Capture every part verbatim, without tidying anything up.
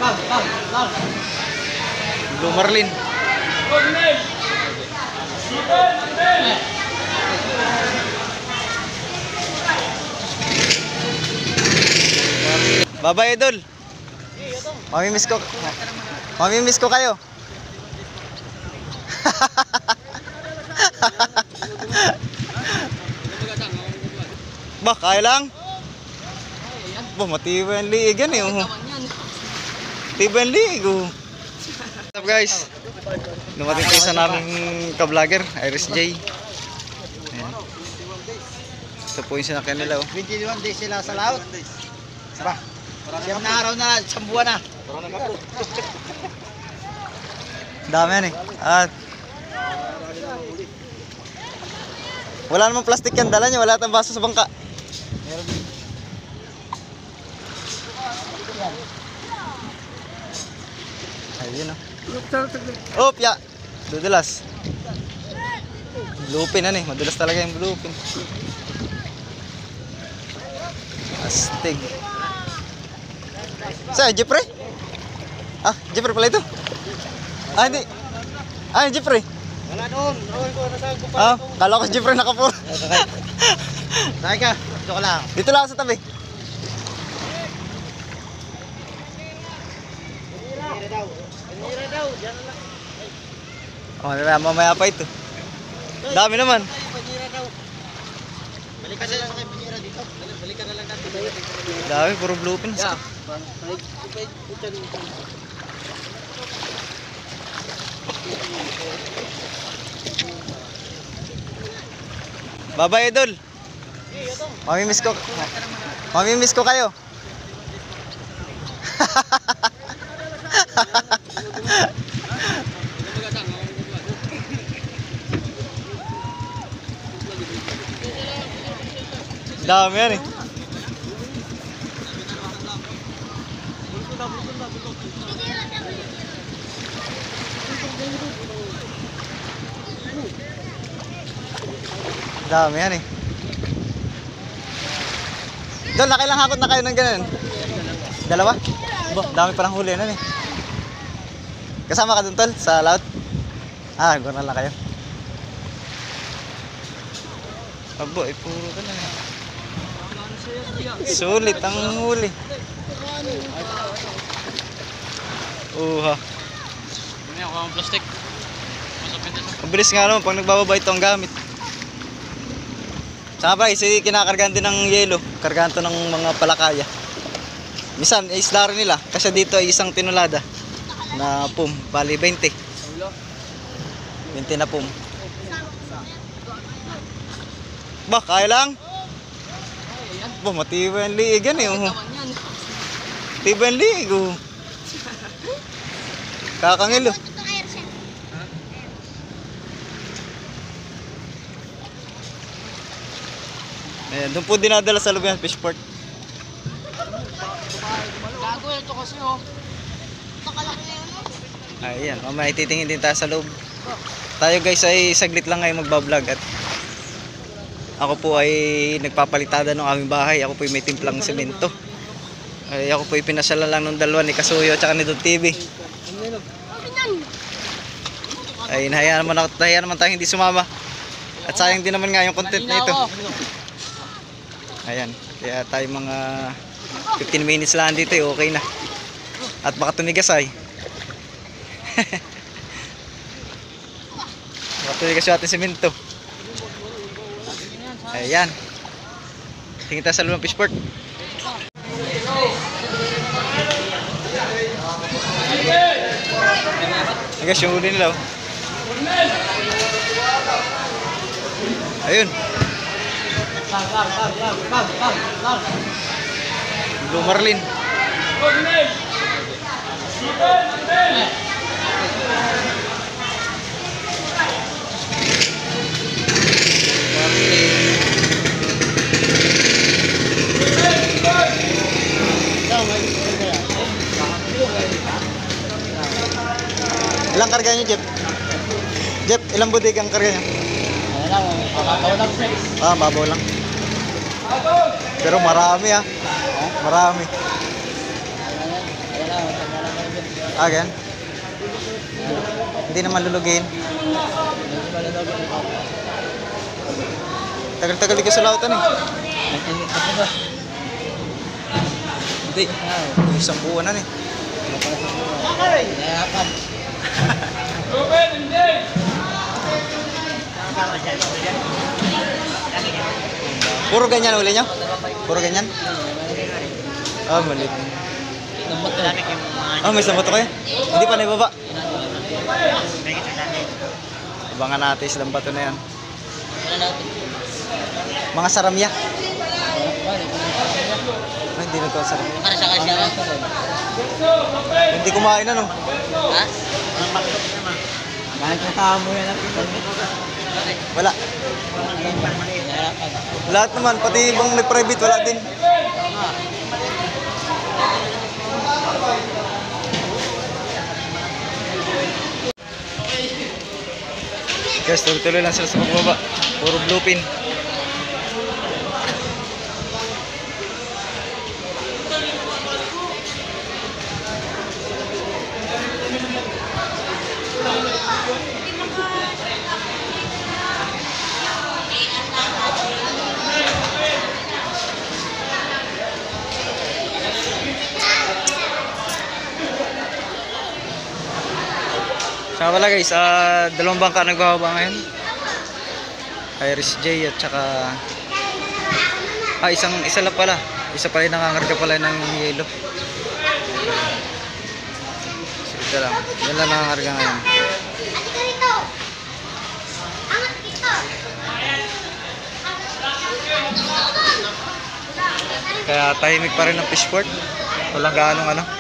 Blue Marlin. Bye-bye, idol. Mamimiss ko. Mamimiss ko kayo. Bah, kaya lang. Bah, matibay ang liig yan eh. Matibay ang liig oh. What's up guys? Dumating tayo sa naming ka-vlogger, Iris J. Ayan. Ito po yung sinakyan nila oh. twenty-one days sila sa laot. Saba. Siyam na araw na, isang buwan na. Dami yan eh. At wala namang plastic yan, dala nyo. Wala tayong baso sa bangka. Ayun oh. Opya. Dudulas. Bluepin yan eh. Madulas talaga yung bluepin. Astig. Saan? Jeffrey? Ah, Jeffrey pala ito. Ah, hindi. Ah, Jeffrey. Wala doon. Roon ko, nasa ko pa. Ah, kala ko si Jeffrey nakapuro. Sakay ka. Dito ka lang. Dito lang sa tabi. Panira daw. Panira daw. Diyan lang. Oh, mamaya, mamaya pa ito. Dami naman. Panira daw. Balikan na lang kay Panira dito. Balikan na lang ka. Dami, puro bluepin. Yeah. Bye-bye, idol. Mamimiss ko. Mamimiss ko kayo. Dami yan eh. Dami yan eh. Dol, nakailang hakot na kayo ng ganun? Dalawa? Bo, dami parang huli na eh. Kasama ka dun, tol, sa laut? Ah, gano'n lang kayo. Abo, eh, puro ka na eh. Sulit ang huli. Uha. Ano yan, kung plastic. Mabilis nga naman pag nagbababa ito ang gamit. Saka pa, kasi kinakargaan din ng yelo. Kargaan to ng mga palakaya. Minsan, isda rin nila. Kasi dito ay isang tinulada na pum. Bali, twenty. twenty na pum. Bah, kaya lang. Bah, matibay ang liig yan eh. Matibay ang liig oh. Kakangil oh. Ayan, doon po dinadala sa loob yan, fishport. Gago ito kasi oh. Nakalaki na yun oh. Ayan, mamaya titingin din tayo sa loob. Tayo guys ay saglit lang ngayon magbablog at ako po ay nagpapalitada ng aming bahay. Ako po ay may timplang semento. Ay, ako po ay pinasala lang ng dalawa ni Kasuyo at saka ni Don T V. Ay, nahaya naman, ako, nahaya naman tayo hindi sumama. At sayang din naman nga yung content na ito. Ayan, kaya tayo mga fifteen minutes lang dito eh, okay na. At baka tumigas ay. Baka tumigas yung ating semento. Ayan. Tingin tayo sa loob ng fishport. Ay guys, yung huli nila oh. Ayun. Blue Marlin. Ilang karga niyo, Jeff? Jeff, ilang budig ang karga niyo? Babaw lang six. Ah, babaw lang. Pero marami ah. Marami. Ah, gan? Hindi naman lulugin. Tagal-tagal di ka sa lautan eh. Hindi. Isang buwan na eh. Puro ganyan uli nyo? Puro ganyan? Ah, malit. Ah, may sambato kayo? Hindi pa naibaba? Abangan natin silang bato na yan. Mga saramya. Ay, hindi na ito saramya. Hindi kumain na no? Ha? Bakit natama mo yan ang Wala. Lahat naman, pati ibang may private, wala din. Guys, tuloy-tuloy lang sila sa pagbaba. Puro blue pin. Saka pala guys, uh, dalawang bangka nagbababa ngayon. Iris J at saka ah, isang isa lang pala. Isa pala yung nangangarga pala ng yelo. Sige lang. Yan lang nangangarga ngayon. Kaya tahimik pa rin ang fishport. Walang gaanong ano.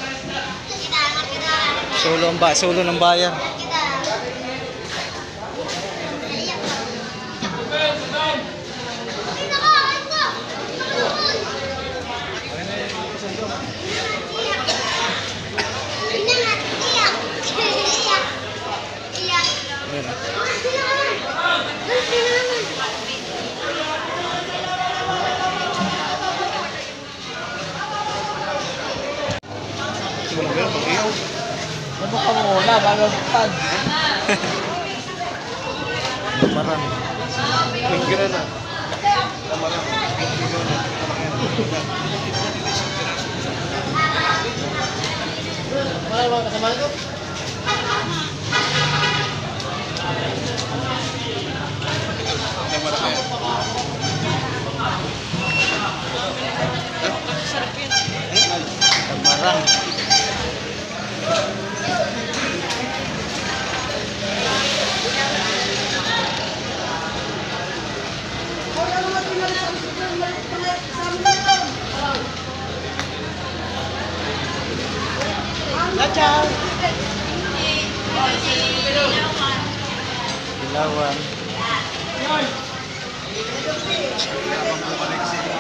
Solo ang ba, solo ng bayan. Ano ka muna bago buktan? Lamaran. Pinggiran na. Lamaran. Wala ba kasama ito? Lamaran. Ciao. Ilawan. Habang bumalik si